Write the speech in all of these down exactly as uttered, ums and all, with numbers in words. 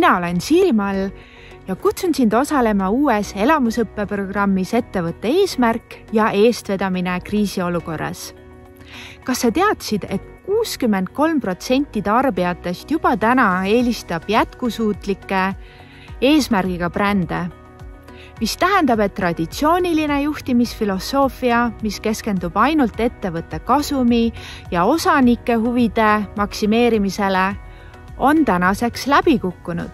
Mina olen Siirimaal ja kutsun sind osalema uues elamusõppeprogrammis ettevõtte eesmärk ja eestvedamine kriisiolukorras. Kas sa teadsid, et kuuskümmend kolm protsenti tarbijatest juba täna eelistab jätkusuutlikke eesmärgiga brände, mis tähendab, et traditsiooniline juhtimisfilosoofia, mis keskendub ainult ettevõtte kasumi ja osanike huvide maksimeerimisele, on tänaseks läbi kukkunud.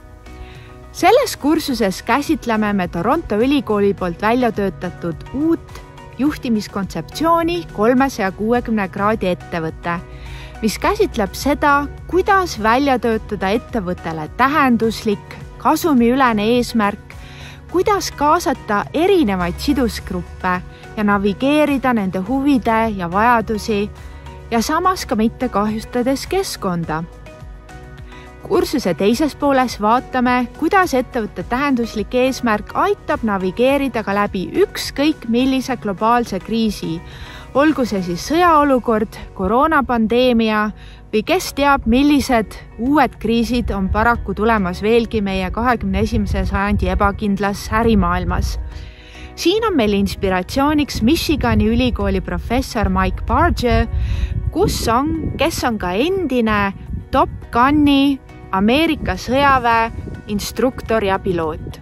Selles kursuses käsitleme me Toronto ülikooli poolt välja töötatud uut juhtimiskontseptsiooni kolmesaja kuuekümne kraadi ettevõte, mis käsitleb seda, kuidas välja töötada ettevõttele tähenduslik, kasumiülene eesmärk, kuidas kaasata erinevaid sidusgruppe ja navigeerida nende huvide ja vajadusi ja samas ka mitte kahjustades keskkonda. Kursuse teises pooles vaatame, kuidas ettevõtte tähenduslik eesmärk aitab navigeerida ka läbi ükskõik millise globaalse kriisi, olgu see siis sõjaolukord, koroonapandeemia või kes teab, millised uued kriisid on paraku tulemas veelgi meie kahekümne esimese sajandi ebakindlas ärimaailmas. Siin on meil inspiratsiooniks Michigani ülikooli professor Mike Barger, kus on, kes on ka endine Top Guni Ameerika sõjaväe instruktor ja piloot.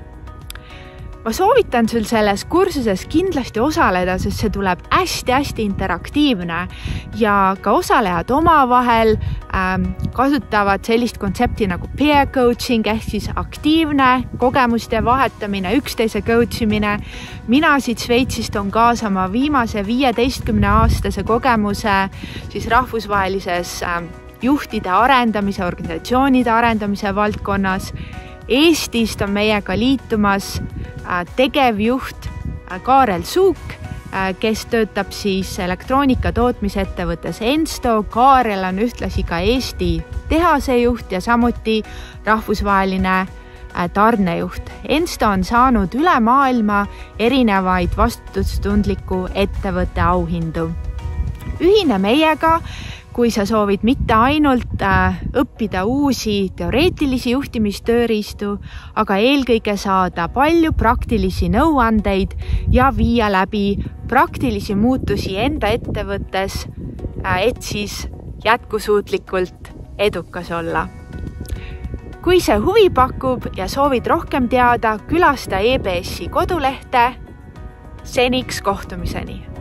Ma soovitan sul selles kursuses kindlasti osaleda, sest see tuleb hästi-hästi interaktiivne ja ka osalejad omavahel ähm, kasutavad sellist kontsepti nagu peer coaching ehk siis aktiivne kogemuste vahetamine, üksteise coachimine. Mina siit Sveitsist on kaasa oma viimase viieteistkümne aastase kogemuse siis rahvusvahelises ähm, juhtide arendamise, organisatsioonide arendamise valdkonnas. Eestist on meiega liitumas tegevjuht Kaarel Suuk, kes töötab siis elektroonika tootmisettevõttes Ensto. Kaarel on ühtlasi ka Eesti tehasejuht ja samuti rahvusvaheline tarnejuht. Ensto on saanud üle maailma erinevaid vastutustundliku ettevõtte auhindu. Ühine meiega, kui sa soovid mitte ainult äh, õppida uusi teoreetilisi juhtimistööriistu, aga eelkõige saada palju praktilisi nõuandeid ja viia läbi praktilisi muutusi enda ettevõttes, äh, et siis jätkusuutlikult edukas olla. Kui see huvi pakub ja soovid rohkem teada, külasta E B S-i kodulehte. Seniks kohtumiseni!